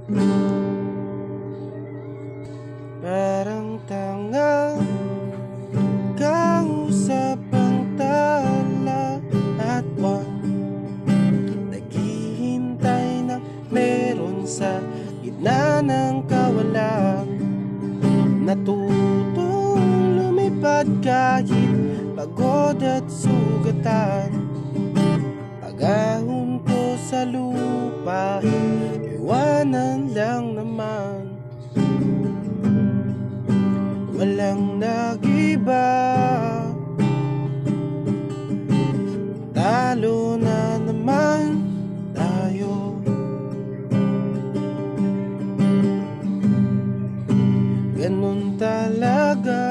Parang tanga, kausap ang tala at buwan, naghihintay na meron sa gitna ng kawalan. Natutong lumipad kahit pagod at sugatan. Pag-ahon ko sa lupa, iwanan lang naman. Walang nag-iba, talo na naman tayo. Ganun talaga,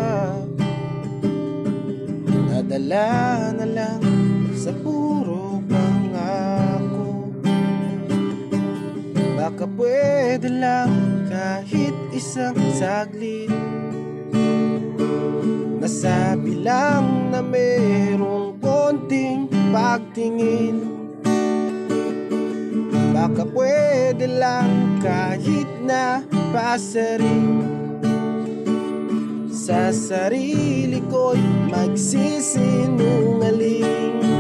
nadala na lang sa puro pangako. Baka pwede lang kahit isang saglit, nasabi lang na merong konting pagtingin. Baka pwede lang kahit na pasarin. Sa sarili ko'y magsisinungaling.